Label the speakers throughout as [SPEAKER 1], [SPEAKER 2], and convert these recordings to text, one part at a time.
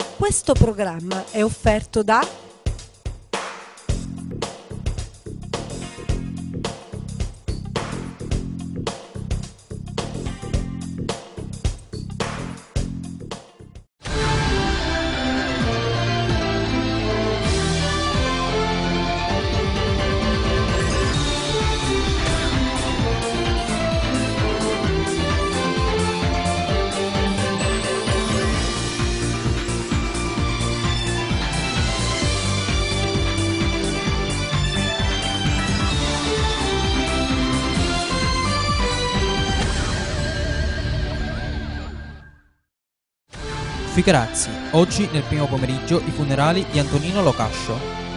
[SPEAKER 1] Questo programma è offerto da
[SPEAKER 2] Ficarazzi, oggi nel primo pomeriggio i funerali di Antonino Locascio.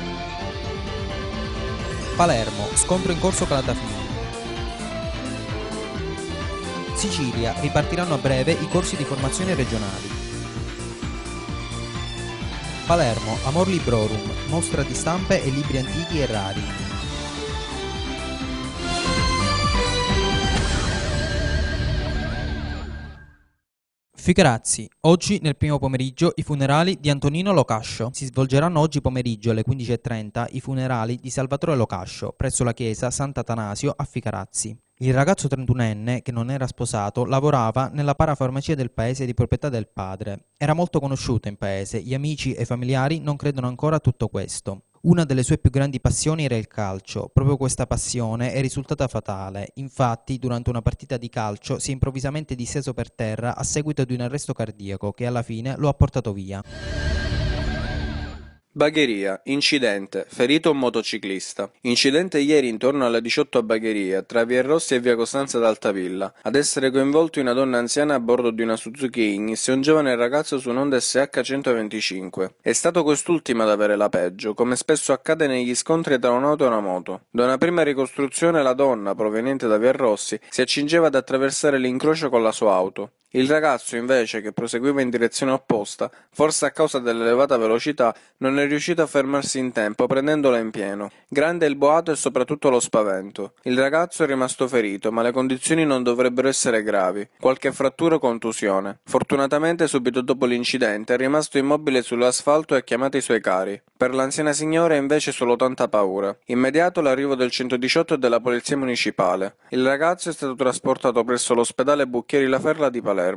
[SPEAKER 2] Palermo, scontro in corso Calatafimi. Sicilia, ripartiranno a breve i corsi di formazione regionali. Palermo, Amor Librorum, mostra di stampe e libri antichi e rari. Ficarazzi, oggi nel primo pomeriggio i funerali di Antonino Locascio. Si svolgeranno oggi pomeriggio alle 15:30 i funerali di Salvatore Locascio presso la chiesa Sant'Atanasio a Ficarazzi. Il ragazzo 31enne, che non era sposato, lavorava nella parafarmacia del paese di proprietà del padre. Era molto conosciuto in paese, gli amici e i familiari non credono ancora a tutto questo. Una delle sue più grandi passioni era il calcio. Proprio questa passione è risultata fatale. Infatti, durante una partita di calcio si è improvvisamente disteso per terra a seguito di un arresto cardiaco che alla fine lo ha portato via.
[SPEAKER 3] Bagheria, incidente, ferito un motociclista. Incidente ieri intorno alle 18 a Bagheria, tra via Rossi e via Costanza d'Altavilla. Ad essere coinvolti una donna anziana a bordo di una Suzuki Ignis e un giovane ragazzo su un'Honda SH 125. È stato quest'ultima ad avere la peggio, come spesso accade negli scontri tra un'auto e una moto. Da una prima ricostruzione la donna, proveniente da via Rossi, si accingeva ad attraversare l'incrocio con la sua auto. Il ragazzo, invece, che proseguiva in direzione opposta, forse a causa dell'elevata velocità, non è riuscito a fermarsi in tempo, prendendola in pieno. Grande il boato e soprattutto lo spavento. Il ragazzo è rimasto ferito, ma le condizioni non dovrebbero essere gravi. Qualche frattura o contusione. Fortunatamente, subito dopo l'incidente, è rimasto immobile sull'asfalto e ha chiamato i suoi cari. Per l'anziana signora è invece solo tanta paura. Immediato l'arrivo del 118 e della polizia municipale. Il ragazzo è stato trasportato presso l'ospedale Bucchieri La Ferla di Palermo.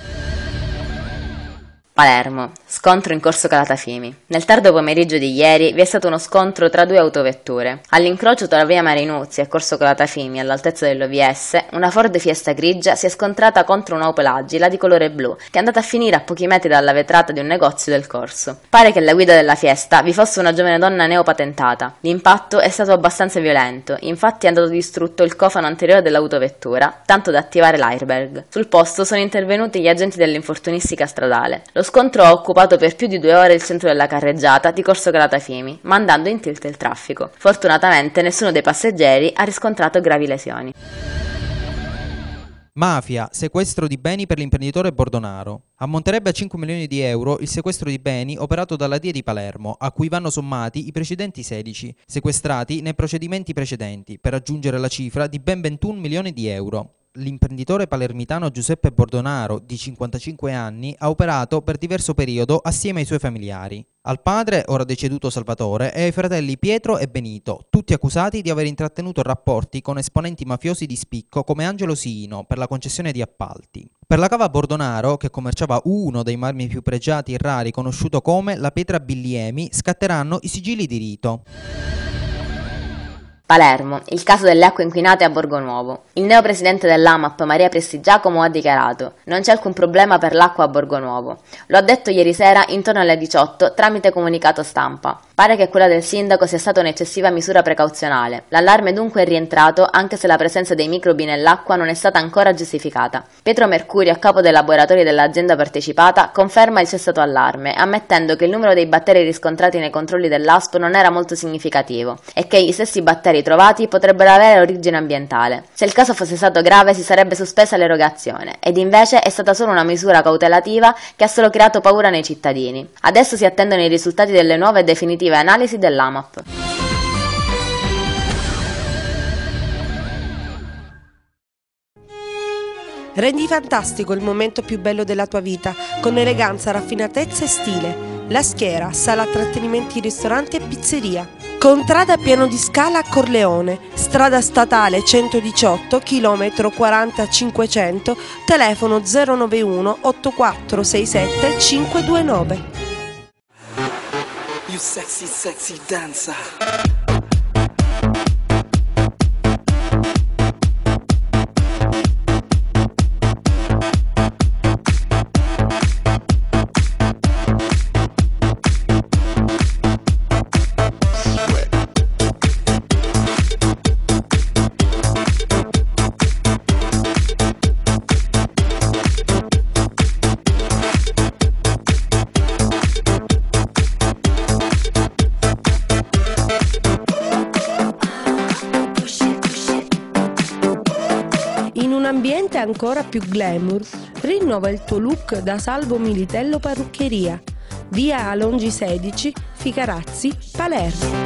[SPEAKER 4] Palermo, scontro in corso Calatafimi. Nel tardo pomeriggio di ieri vi è stato uno scontro tra due autovetture. All'incrocio tra via Marinuzzi e corso Calatafimi, all'altezza dell'OVS, una Ford Fiesta grigia si è scontrata contro un'Opel Agila di colore blu, che è andata a finire a pochi metri dalla vetrata di un negozio del corso. Pare che alla guida della Fiesta vi fosse una giovane donna neopatentata. L'impatto è stato abbastanza violento, infatti è andato distrutto il cofano anteriore dell'autovettura, tanto da attivare l'airbag. Sul posto sono intervenuti gli agenti dell'infortunistica stradale. Lo scontro ha occupato per più di 2 ore il centro della carreggiata di corso Calatafimi, mandando in tilt il traffico. Fortunatamente nessuno dei passeggeri ha riscontrato gravi lesioni.
[SPEAKER 2] Mafia, sequestro di beni per l'imprenditore Bordonaro. Ammonterebbe a 5 milioni di euro il sequestro di beni operato dalla DIA di Palermo, a cui vanno sommati i precedenti 16, sequestrati nei procedimenti precedenti, per raggiungere la cifra di ben 21 milioni di euro. L'imprenditore palermitano Giuseppe Bordonaro, di 55 anni, ha operato per diverso periodo assieme ai suoi familiari. Al padre, ora deceduto Salvatore, e ai fratelli Pietro e Benito, tutti accusati di aver intrattenuto rapporti con esponenti mafiosi di spicco come Angelo Siino per la concessione di appalti. Per la cava Bordonaro, che commerciava uno dei marmi più pregiati e rari conosciuto come la pietra Billiemi, scatteranno i sigilli di rito.
[SPEAKER 4] Palermo, il caso delle acque inquinate a Borgonuovo. Il neopresidente dell'AMAP Maria Prestigiacomo ha dichiarato: non c'è alcun problema per l'acqua a Borgonuovo. Lo ha detto ieri sera intorno alle 18 tramite comunicato stampa. Pare che quella del sindaco sia stata un'eccessiva misura precauzionale. L'allarme dunque è rientrato anche se la presenza dei microbi nell'acqua non è stata ancora giustificata. Pietro Mercurio, a capo dei laboratori dell'azienda partecipata, conferma il cessato allarme, ammettendo che il numero dei batteri riscontrati nei controlli dell'ASP non era molto significativo e che gli stessi batteri trovati potrebbero avere origine ambientale. Se il caso fosse stato grave si sarebbe sospesa l'erogazione, ed invece è stata solo una misura cautelativa che ha solo creato paura nei cittadini. Adesso si attendono i risultati delle nuove e definitive analisi dell'AMAP.
[SPEAKER 1] Rendi fantastico il momento più bello della tua vita, con eleganza, raffinatezza e stile. La Schiera, sala trattenimenti, ristorante e pizzeria. Contrada Piano di Scala a Corleone, strada statale 118, chilometro 40500, telefono 091 8467 529.
[SPEAKER 5] You sexy, sexy dancer.
[SPEAKER 1] In un ambiente ancora più glamour, rinnova il tuo look da Salvo Militello Parruccheria, via Alongi 16, Ficarazzi, Palermo.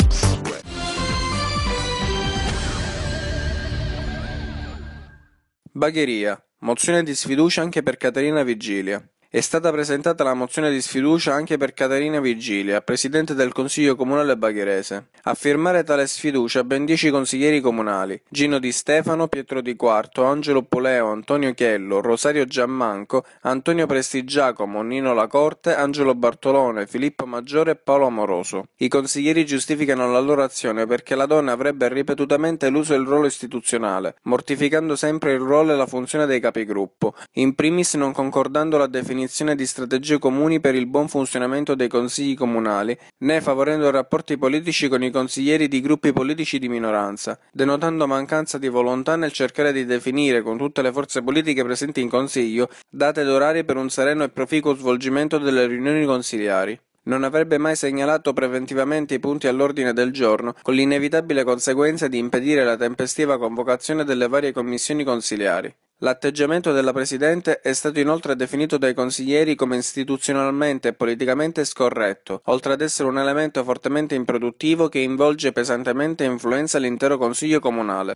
[SPEAKER 3] Bagheria. Mozione di sfiducia anche per Caterina Vigilia. È stata presentata la mozione di sfiducia anche per Caterina Vigilia, presidente del Consiglio Comunale Bagherese. A firmare tale sfiducia ben 10 consiglieri comunali: Gino Di Stefano, Pietro Di Quarto, Angelo Poleo, Antonio Chiello, Rosario Giammanco, Antonio Prestigiacomo, Nino Lacorte, Angelo Bartolone, Filippo Maggiore e Paolo Amoroso. I consiglieri giustificano la loro azione perché la donna avrebbe ripetutamente eluso il ruolo istituzionale, mortificando sempre il ruolo e la funzione dei capigruppo, in primis non concordando la definizione di strategie comuni per il buon funzionamento dei consigli comunali, né favorendo rapporti politici con i consiglieri di gruppi politici di minoranza, denotando mancanza di volontà nel cercare di definire con tutte le forze politiche presenti in consiglio date ed orari per un sereno e proficuo svolgimento delle riunioni consiliari. Non avrebbe mai segnalato preventivamente i punti all'ordine del giorno, con l'inevitabile conseguenza di impedire la tempestiva convocazione delle varie commissioni consiliari. L'atteggiamento della Presidente è stato inoltre definito dai consiglieri come istituzionalmente e politicamente scorretto, oltre ad essere un elemento fortemente improduttivo che involge pesantemente e influenza l'intero Consiglio Comunale.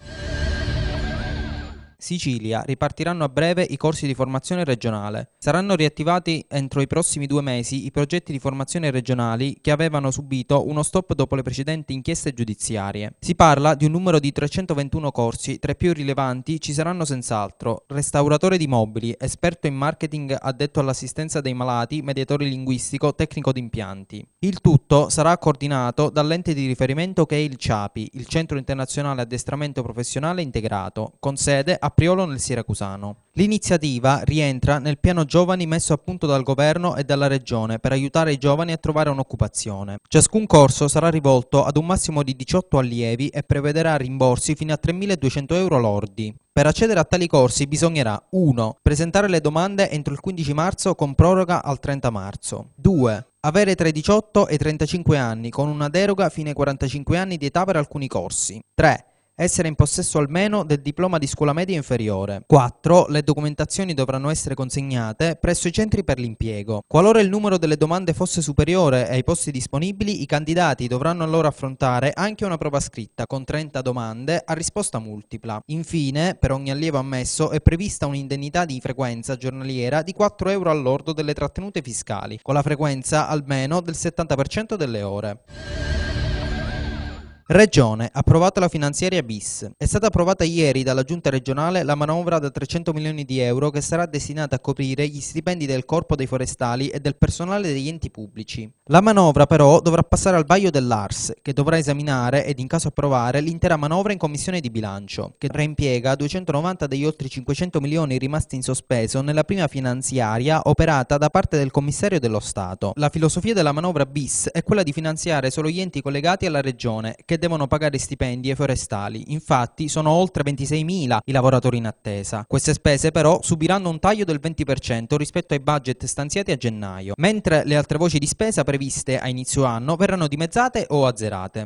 [SPEAKER 2] Sicilia, ripartiranno a breve i corsi di formazione regionale. Saranno riattivati entro i prossimi 2 mesi i progetti di formazione regionali che avevano subito uno stop dopo le precedenti inchieste giudiziarie. Si parla di un numero di 321 corsi, tra i più rilevanti ci saranno senz'altro restauratore di mobili, esperto in marketing addetto all'assistenza dei malati, mediatore linguistico, tecnico d'impianti. Il tutto sarà coordinato dall'ente di riferimento che è il CIAPI, il Centro Internazionale Addestramento Professionale Integrato, con sede a Priolo nel Siracusano. L'iniziativa rientra nel piano giovani messo a punto dal governo e dalla regione per aiutare i giovani a trovare un'occupazione. Ciascun corso sarà rivolto ad un massimo di 18 allievi e prevederà rimborsi fino a 3.200 euro lordi. Per accedere a tali corsi bisognerà 1. Presentare le domande entro il 15 marzo con proroga al 30 marzo. 2. Avere tra i 18 e i 35 anni con una deroga fino ai 45 anni di età per alcuni corsi. 3. Essere in possesso almeno del diploma di scuola media inferiore. 4. Le documentazioni dovranno essere consegnate presso i centri per l'impiego. Qualora il numero delle domande fosse superiore ai posti disponibili, i candidati dovranno allora affrontare anche una prova scritta con 30 domande a risposta multipla. Infine, per ogni allievo ammesso è prevista un'indennità di frequenza giornaliera di 4 euro al lordo delle trattenute fiscali, con la frequenza almeno del 70% delle ore. Regione, approvata la finanziaria bis. È stata approvata ieri dalla Giunta regionale la manovra da 300 milioni di euro che sarà destinata a coprire gli stipendi del Corpo dei Forestali e del personale degli enti pubblici. La manovra però dovrà passare al vaglio dell'ARS, che dovrà esaminare ed in caso approvare l'intera manovra in commissione di bilancio, che reimpiega 290 degli oltre 500 milioni rimasti in sospeso nella prima finanziaria operata da parte del Commissario dello Stato. La filosofia della manovra bis è quella di finanziare solo gli enti collegati alla Regione, che devono pagare stipendi ai forestali. Infatti sono oltre 26.000 i lavoratori in attesa. Queste spese però subiranno un taglio del 20% rispetto ai budget stanziati a gennaio, mentre le altre voci di spesa previste a inizio anno verranno dimezzate o azzerate.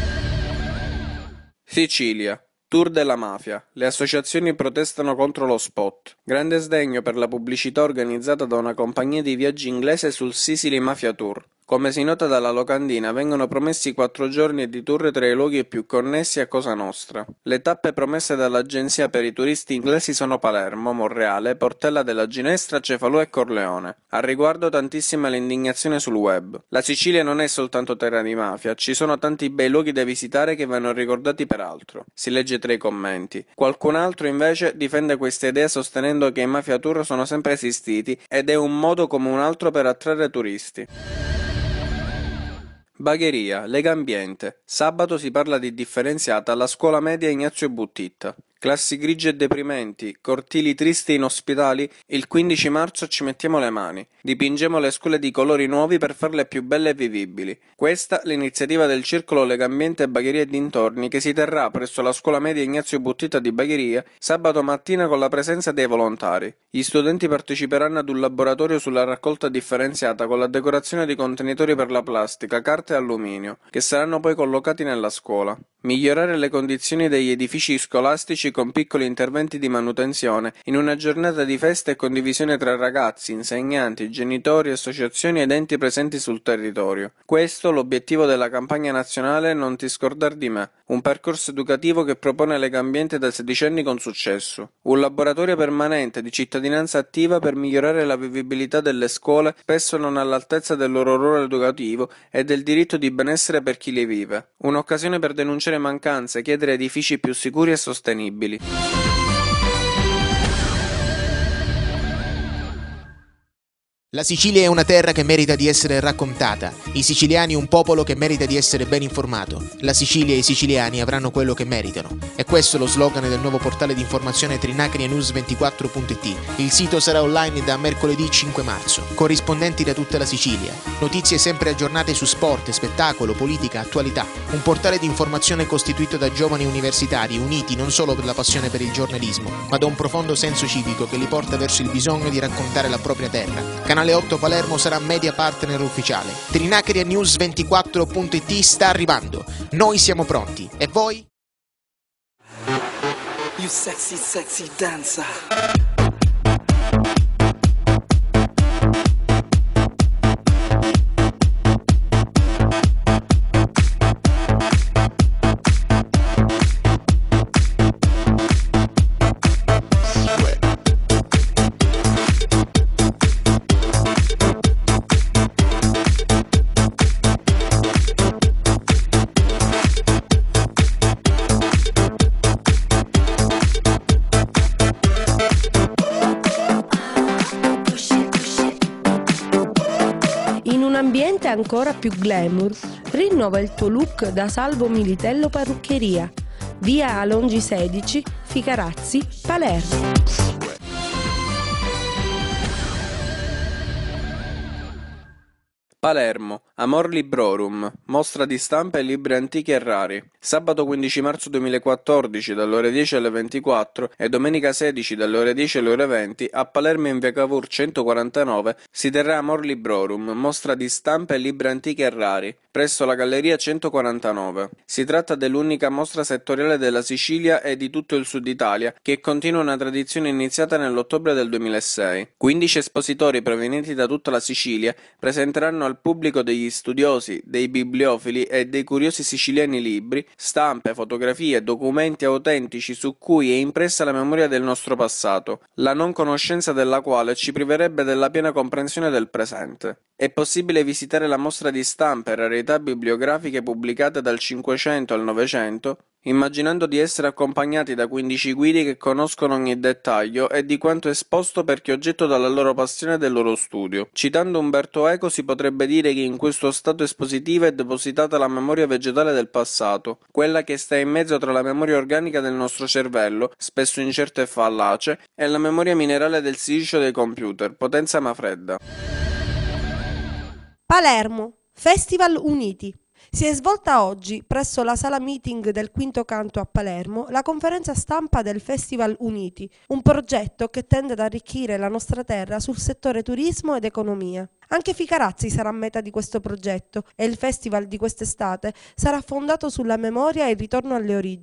[SPEAKER 3] Sicilia. Tour della mafia. Le associazioni protestano contro lo spot. Grande sdegno per la pubblicità organizzata da una compagnia di viaggi inglese sul Sicily Mafia Tour. Come si nota dalla locandina, vengono promessi 4 giorni di tour tra i luoghi più connessi a Cosa Nostra. Le tappe promesse dall'agenzia per i turisti inglesi sono Palermo, Monreale, Portella della Ginestra, Cefalù e Corleone. Al riguardo tantissima l'indignazione sul web. La Sicilia non è soltanto terra di mafia, ci sono tanti bei luoghi da visitare che vanno ricordati per altro. Si legge tra i commenti. Qualcun altro invece difende questa idea sostenendo che i mafia tour sono sempre esistiti ed è un modo come un altro per attrarre turisti. Bagheria, Lega Ambiente. Sabato si parla di differenziata alla scuola media Ignazio Buttitta. Classi grigie e deprimenti, cortili tristi e inospitali, il 15 marzo ci mettiamo le mani. Dipingiamo le scuole di colori nuovi per farle più belle e vivibili. Questa l'iniziativa del Circolo Lega Ambiente Bagheria e dintorni che si terrà presso la scuola media Ignazio Buttitta di Bagheria sabato mattina con la presenza dei volontari. Gli studenti parteciperanno ad un laboratorio sulla raccolta differenziata con la decorazione di contenitori per la plastica, carta e alluminio, che saranno poi collocati nella scuola. Migliorare le condizioni degli edifici scolastici con piccoli interventi di manutenzione in una giornata di festa e condivisione tra ragazzi, insegnanti, genitori, associazioni ed enti presenti sul territorio. Questo l'obiettivo della campagna nazionale Non ti scordar di me, un percorso educativo che propone Lega Ambiente da 16 anni con successo. Un laboratorio permanente di cittadinanza attiva per migliorare la vivibilità delle scuole, spesso non all'altezza del loro ruolo educativo e del diritto di benessere per chi li vive. Un'occasione per denunciare mancanze, chiedere edifici più sicuri e sostenibili.
[SPEAKER 6] La Sicilia è una terra che merita di essere raccontata, i siciliani un popolo che merita di essere ben informato, la Sicilia e i siciliani avranno quello che meritano. E questo è lo slogan del nuovo portale di informazione trinacria-news24.it. Il sito sarà online da mercoledì 5 marzo, corrispondenti da tutta la Sicilia. Notizie sempre aggiornate su sport, spettacolo, politica, attualità. Un portale di informazione costituito da giovani universitari uniti non solo per la passione per il giornalismo, ma da un profondo senso civico che li porta verso il bisogno di raccontare la propria terra. Canale 8 Palermo sarà media partner ufficiale. Trinacria-news24.it sta arrivando. Noi siamo pronti. E voi?
[SPEAKER 5] You sexy, sexy dancer.
[SPEAKER 1] In un ambiente ancora più glamour, rinnova il tuo look da Salvo Militello Parruccheria, via Alongi 16, Ficarazzi, Palermo.
[SPEAKER 3] Palermo, Amor Librorum, mostra di stampa e libri antichi e rari. Sabato 15 marzo 2014 dalle ore 10 alle 24 e domenica 16 dalle ore 10 alle ore 20 a Palermo in via Cavour 149 si terrà Amor Librorum, mostra di stampa e libri antichi e rari, presso la Galleria 149. Si tratta dell'unica mostra settoriale della Sicilia e di tutto il sud Italia, che continua una tradizione iniziata nell'ottobre del 2006. 15 espositori provenienti da tutta la Sicilia presenteranno al pubblico degli studiosi, dei bibliofili e dei curiosi siciliani libri, stampe, fotografie e documenti autentici su cui è impressa la memoria del nostro passato, la non conoscenza della quale ci priverebbe della piena comprensione del presente. È possibile visitare la mostra di stampe e rarità bibliografiche pubblicate dal 500 al 900, immaginando di essere accompagnati da 15 guidi che conoscono ogni dettaglio e di quanto esposto perché oggetto dalla loro passione e del loro studio. Citando Umberto Eco si potrebbe dire che in questo stato espositivo è depositata la memoria vegetale del passato, quella che sta in mezzo tra la memoria organica del nostro cervello, spesso incerta e fallace, e la memoria minerale del silicio dei computer, potenza ma fredda.
[SPEAKER 1] Palermo, Festival Uniti. Si è svolta oggi, presso la sala meeting del Quinto Canto a Palermo, la conferenza stampa del Festival Uniti, un progetto che tende ad arricchire la nostra terra sul settore turismo ed economia. Anche Ficarazzi sarà meta di questo progetto e il festival di quest'estate sarà fondato sulla memoria e il ritorno alle origini.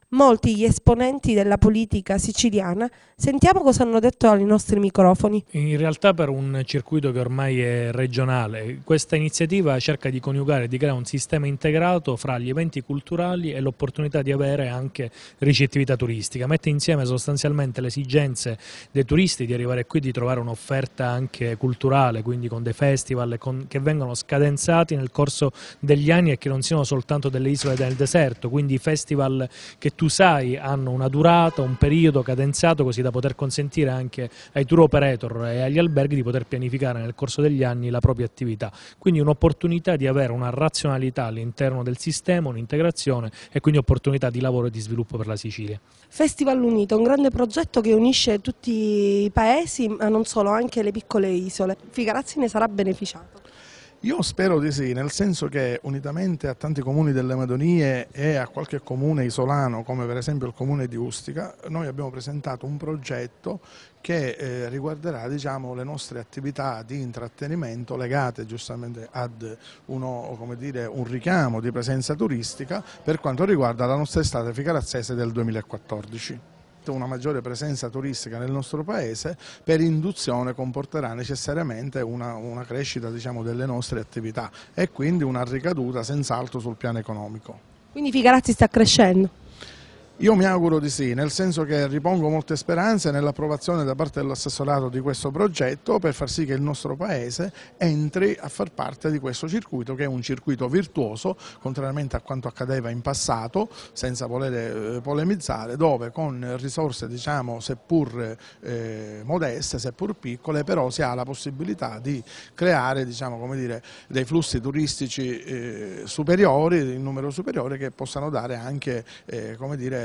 [SPEAKER 1] Molti gli esponenti della politica siciliana, sentiamo cosa hanno detto ai nostri microfoni.
[SPEAKER 7] In realtà per un circuito che ormai è regionale, questa iniziativa cerca di coniugare e di creare un sistema integrato fra gli eventi culturali e l'opportunità di avere anche ricettività turistica. Mette insieme sostanzialmente le esigenze dei turisti di arrivare qui, di trovare un'offerta anche culturale, quindi con dei festival che vengono scadenzati nel corso degli anni e che non siano soltanto delle isole del deserto, quindi festival che tu sai hanno una durata, un periodo cadenzato, così da poter consentire anche ai tour operator e agli alberghi di poter pianificare nel corso degli anni la propria attività. Quindi un'opportunità di avere una razionalità all'interno del sistema, un'integrazione e quindi opportunità di lavoro e di sviluppo per la Sicilia.
[SPEAKER 1] Festival Unito, un grande progetto che unisce tutti i paesi, ma non solo, anche le piccole isole. Figarazzi ne sarà beneficiato.
[SPEAKER 8] Io spero di sì, nel senso che unitamente a tanti comuni delle Madonie e a qualche comune isolano, come per esempio il comune di Ustica, noi abbiamo presentato un progetto che riguarderà, diciamo, le nostre attività di intrattenimento legate giustamente ad un richiamo di presenza turistica per quanto riguarda la nostra estate figarazzese del 2014. Una maggiore presenza turistica nel nostro paese per induzione comporterà necessariamente una crescita, diciamo, delle nostre attività e quindi una ricaduta senz'altro sul piano economico.
[SPEAKER 1] Quindi Figarazzi sta crescendo?
[SPEAKER 8] Io mi auguro di sì, nel senso che ripongo molte speranze nell'approvazione da parte dell'assessorato di questo progetto per far sì che il nostro Paese entri a far parte di questo circuito, che è un circuito virtuoso, contrariamente a quanto accadeva in passato, senza voler polemizzare, dove con risorse, diciamo, seppur modeste, seppur piccole, però si ha la possibilità di creare, diciamo, come dire, dei flussi turistici superiori, in numero superiore, che possano dare anche, come dire,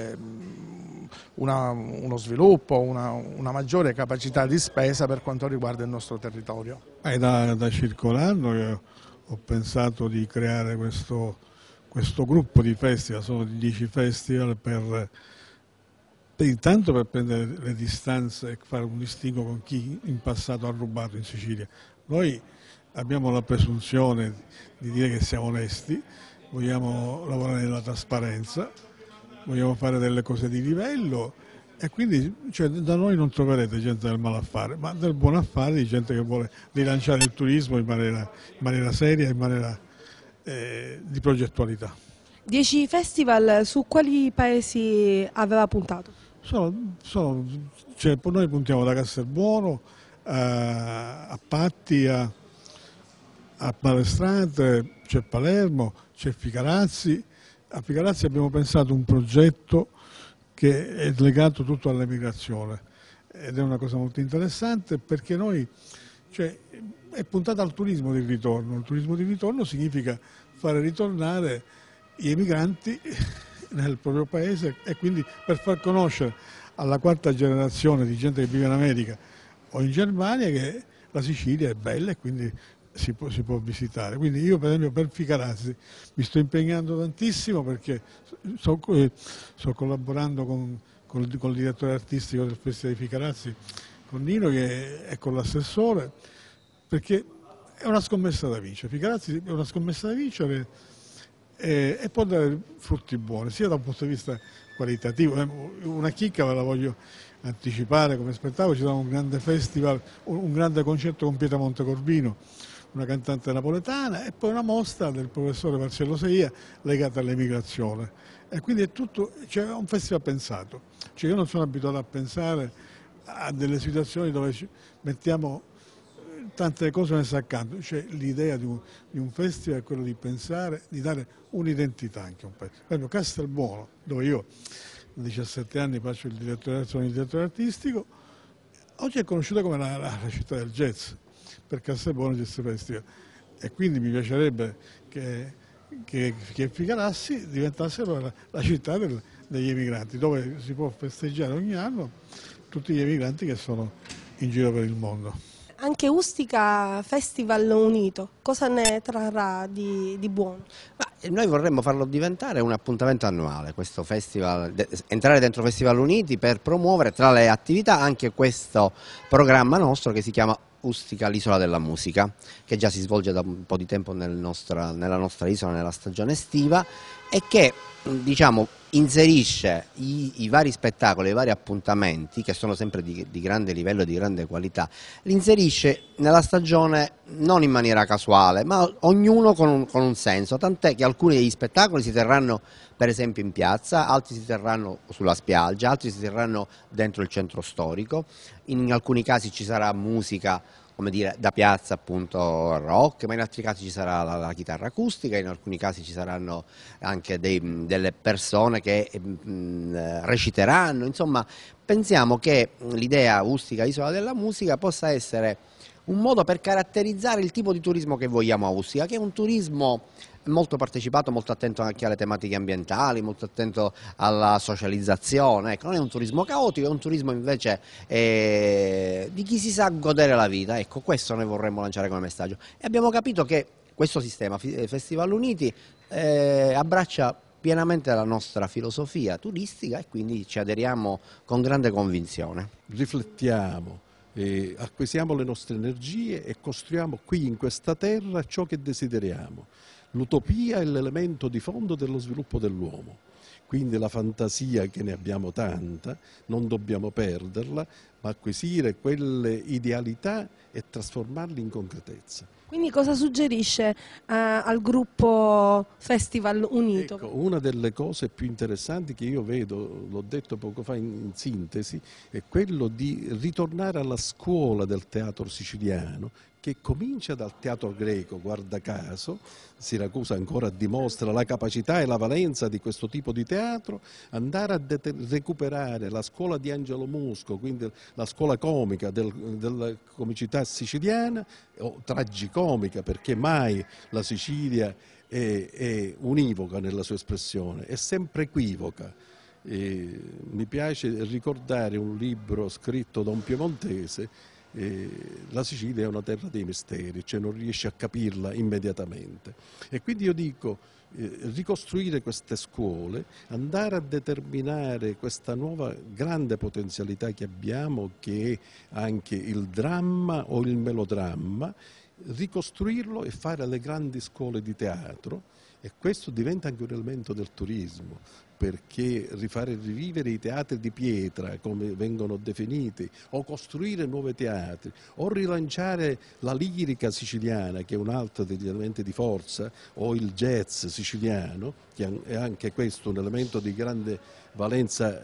[SPEAKER 8] uno sviluppo, una maggiore capacità di spesa per quanto riguarda il nostro territorio.
[SPEAKER 9] Da circa un anno che ho pensato di creare questo gruppo di festival, sono 10 festival intanto per prendere le distanze e fare un distinguo con chi in passato ha rubato in Sicilia. Noi abbiamo la presunzione di dire che siamo onesti, vogliamo lavorare nella trasparenza, vogliamo fare delle cose di livello e quindi, cioè, da noi non troverete gente del malaffare, ma del buon affare, di gente che vuole rilanciare il turismo in maniera seria, in maniera di progettualità.
[SPEAKER 1] 10 festival, su quali paesi aveva puntato?
[SPEAKER 9] Noi puntiamo da Castelbuono a Patti, a Palestrate, c'è Palermo, c'è Figarazzi. A Figarazzi abbiamo pensato un progetto che è legato tutto all'emigrazione ed è una cosa molto interessante perché noi, cioè, è puntata al turismo di ritorno. Il turismo di ritorno significa fare ritornare gli emigranti nel proprio paese e quindi per far conoscere alla quarta generazione di gente che vive in America o in Germania che la Sicilia è bella e quindi si può visitare. Quindi io per esempio per Figarazzi mi sto impegnando tantissimo perché sto collaborando con il direttore artistico del Festival di Figarazzi, con Nino e con l'assessore, perché è una scommessa da vincere. Figarazzi è una scommessa da vincere e può dare frutti buoni, sia da un punto di vista qualitativo. Una chicca ve la voglio anticipare come spettacolo: ci sarà un grande festival, un grande concerto con Pietra Montecorvino, una cantante napoletana, e poi una mostra del professore Marcello Seia legata all'emigrazione. E quindi è tutto, cioè, un festival pensato. Cioè, io non sono abituato a pensare a delle situazioni dove mettiamo tante cose messe accanto. Cioè, l'idea di un festival è quello di pensare, di dare un'identità anche a un paese. Per esempio Castelbuono, dove io da 17 anni sono il direttore artistico, oggi è conosciuta come la città del jazz, per Castelbuono Jazz Festival, e quindi mi piacerebbe che Figarazzi diventasse la città degli emigranti, dove si può festeggiare ogni anno tutti gli emigranti che sono in giro per il mondo.
[SPEAKER 1] Anche Ustica Festival Unito, cosa ne trarrà di buono?
[SPEAKER 10] Noi vorremmo farlo diventare un appuntamento annuale, questo festival, entrare dentro Festival Uniti per promuovere tra le attività anche questo programma nostro che si chiama Ustica, l'isola della musica, che già si svolge da un po' di tempo nella nostra isola, nella stagione estiva, e che, diciamo, inserisce i vari spettacoli, i vari appuntamenti, che sono sempre di grande livello e di grande qualità, li inserisce nella stagione non in maniera casuale, ma ognuno con un senso, tant'è che alcuni degli spettacoli si terranno per esempio in piazza, altri si terranno sulla spiaggia, altri si terranno dentro il centro storico, in alcuni casi ci sarà musica, come dire, da piazza, appunto rock, ma in altri casi ci sarà la chitarra acustica, in alcuni casi ci saranno anche delle persone che reciteranno. Insomma, pensiamo che l'idea Ustica Isola della Musica possa essere un modo per caratterizzare il tipo di turismo che vogliamo a Ustica, che è un turismo molto partecipato, molto attento anche alle tematiche ambientali, molto attento alla socializzazione. Ecco, non è un turismo caotico, è un turismo invece di chi si sa godere la vita. Ecco, questo noi vorremmo lanciare come messaggio. E abbiamo capito che questo sistema Festival Uniti abbraccia pienamente la nostra filosofia turistica e quindi ci aderiamo con grande convinzione.
[SPEAKER 11] Riflettiamo, acquisiamo le nostre energie e costruiamo qui in questa terra ciò che desideriamo. L'utopia è l'elemento di fondo dello sviluppo dell'uomo, quindi la fantasia, che ne abbiamo tanta, non dobbiamo perderla, ma acquisire quelle idealità e trasformarle in concretezza.
[SPEAKER 1] Quindi cosa suggerisce al gruppo Festival Unito?
[SPEAKER 11] Ecco, una delle cose più interessanti che io vedo, l'ho detto poco fa in sintesi, è quello di ritornare alla scuola del teatro siciliano, che comincia dal teatro greco, guarda caso. Siracusa ancora dimostra la capacità e la valenza di questo tipo di teatro, andare a recuperare la scuola di Angelo Musco, quindi la scuola comica della comicità siciliana, o tragicomica, perché mai la Sicilia è univoca nella sua espressione, è sempre equivoca. Mi piace ricordare un libro scritto da un piemontese. La Sicilia è una terra dei misteri, cioè non riesce a capirla immediatamente, e quindi io dico ricostruire queste scuole, andare a determinare questa nuova grande potenzialità che abbiamo, che è anche il dramma o il melodramma, ricostruirlo e fare le grandi scuole di teatro, e questo diventa anche un elemento del turismo, perché rifare rivivere i teatri di pietra, come vengono definiti, o costruire nuovi teatri, o rilanciare la lirica siciliana, che è un altro degli elementi di forza, o il jazz siciliano, che è anche questo un elemento di grande valenza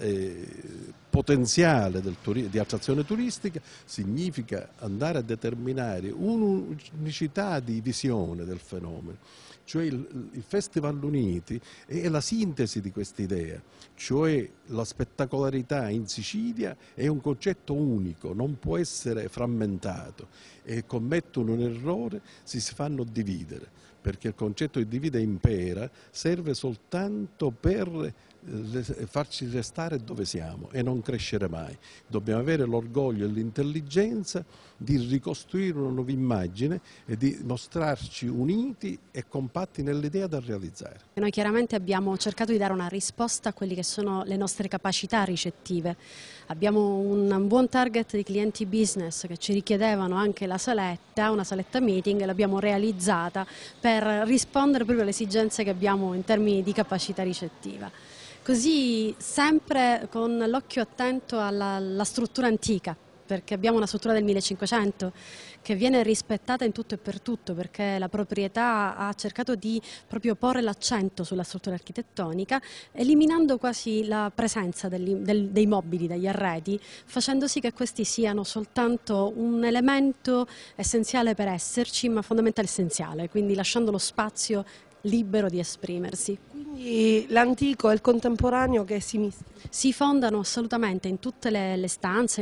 [SPEAKER 11] potenziale di attrazione turistica, significa andare a determinare un'unicità di visione del fenomeno. Cioè il Festival Uniti è la sintesi di questa idea, cioè la spettacolarità in Sicilia è un concetto unico, non può essere frammentato, e commettono un errore, si fanno dividere, perché il concetto di divide e impera serve soltanto per farci restare dove siamo e non crescere mai. Dobbiamo avere l'orgoglio e l'intelligenza di ricostruire una nuova immagine e di mostrarci uniti e compatti nell'idea da realizzare.
[SPEAKER 12] Noi chiaramente abbiamo cercato di dare una risposta a quelle che sono le nostre capacità ricettive. Abbiamo un buon target di clienti business che ci richiedevano anche la saletta, una saletta meeting, e l'abbiamo realizzata per rispondere proprio alle esigenze che abbiamo in termini di capacità ricettiva. Così sempre con l'occhio attento alla struttura antica, perché abbiamo una struttura del 1500 che viene rispettata in tutto e per tutto, perché la proprietà ha cercato di proprio porre l'accento sulla struttura architettonica, eliminando quasi la presenza dei mobili, degli arredi, facendo sì che questi siano soltanto un elemento essenziale per esserci, ma fondamentale essenziale, quindi lasciando lo spazio libero di esprimersi.
[SPEAKER 1] Quindi l'antico e il contemporaneo che si mischiano?
[SPEAKER 12] Si fondano assolutamente in tutte le stanze,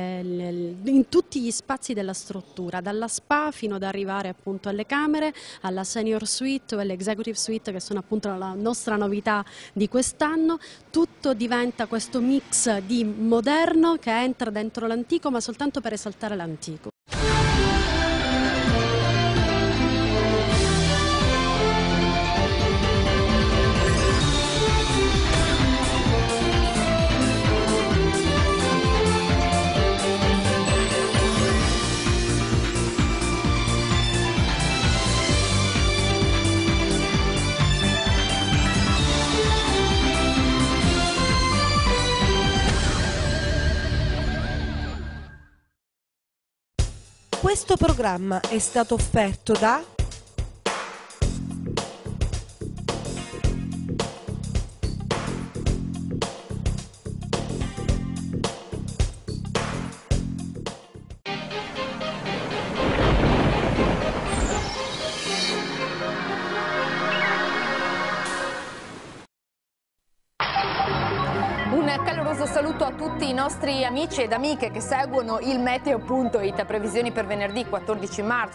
[SPEAKER 12] in tutti gli spazi della struttura, dalla spa fino ad arrivare appunto alle camere, alla senior suite o all'executive suite, che sono appunto la nostra novità di quest'anno. Tutto diventa questo mix di moderno che entra dentro l'antico, ma soltanto per esaltare l'antico.
[SPEAKER 1] Questo programma è stato offerto da
[SPEAKER 13] Un caloroso saluto a tutti i nostri amici ed amiche che seguono il Meteo.it. Previsioni per venerdì 14 marzo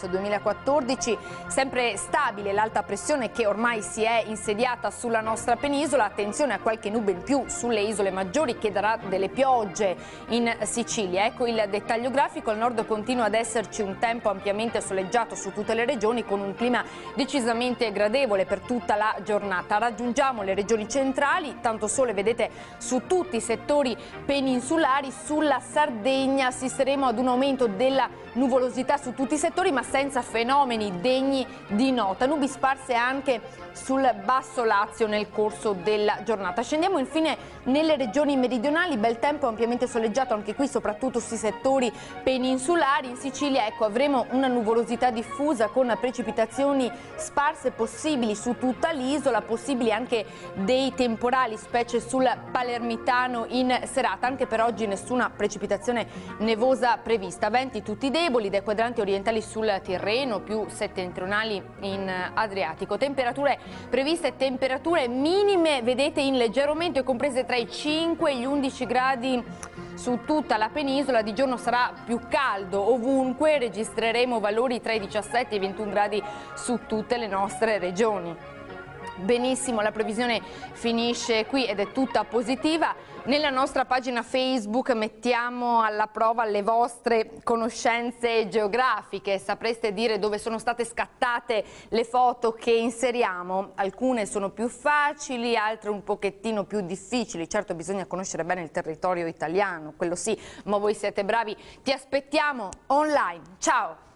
[SPEAKER 13] 2014, sempre stabile l'alta pressione che ormai si è insediata sulla nostra penisola. Attenzione a qualche nube in più sulle isole maggiori che darà delle piogge in Sicilia. Ecco il dettaglio grafico: al nord continua ad esserci un tempo ampiamente soleggiato su tutte le regioni, con un clima decisamente gradevole per tutta la giornata. Raggiungiamo le regioni centrali, tanto sole vedete su tutti i settori peninsulari. Sulla Sardegna assisteremo ad un aumento della nuvolosità su tutti i settori, ma senza fenomeni degni di nota. Nubi sparse anche sul basso Lazio nel corso della giornata. Scendiamo infine nelle regioni meridionali, bel tempo ampiamente soleggiato anche qui, soprattutto sui settori peninsulari. In Sicilia, ecco, avremo una nuvolosità diffusa con precipitazioni sparse possibili su tutta l'isola, possibili anche dei temporali, specie sul Palermitano in serata. Anche per oggi nessuna precipitazione nevosa prevista. Venti tutti deboli dai quadranti orientali sul Tirreno, più settentrionali in Adriatico. Temperature previste, temperature minime vedete in leggero aumento, comprese tra i 5 e gli 11 gradi su tutta la penisola. Di giorno sarà più caldo ovunque, registreremo valori tra i 17 e i 21 gradi su tutte le nostre regioni. Benissimo, la previsione finisce qui ed è tutta positiva. Nella nostra pagina Facebook mettiamo alla prova le vostre conoscenze geografiche. Sapreste dire dove sono state scattate le foto che inseriamo? Alcune sono più facili, altre un pochettino più difficili. Certo, bisogna conoscere bene il territorio italiano, quello sì, ma voi siete bravi. Ti aspettiamo online. Ciao!